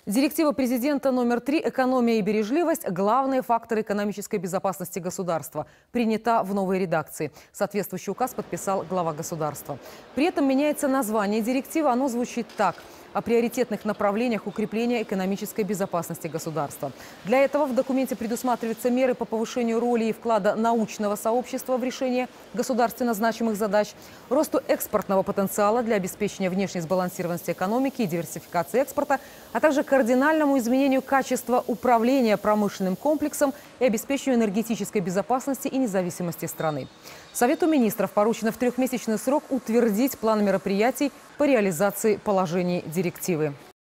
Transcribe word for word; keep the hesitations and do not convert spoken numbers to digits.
Директива президента номер три «Экономия и бережливость» – главные факторы экономической безопасности государства. Принята в новой редакции. Соответствующий указ подписал глава государства. При этом меняется название директивы. Оно звучит так: о приоритетных направлениях укрепления экономической безопасности государства. Для этого в документе предусматриваются меры по повышению роли и вклада научного сообщества в решение государственно значимых задач, росту экспортного потенциала для обеспечения внешней сбалансированности экономики и диверсификации экспорта, а также кардинальному изменению качества управления промышленным комплексом и обеспечению энергетической безопасности и независимости страны. Совету министров поручено в трехмесячный срок утвердить план мероприятий по реализации положений директивы.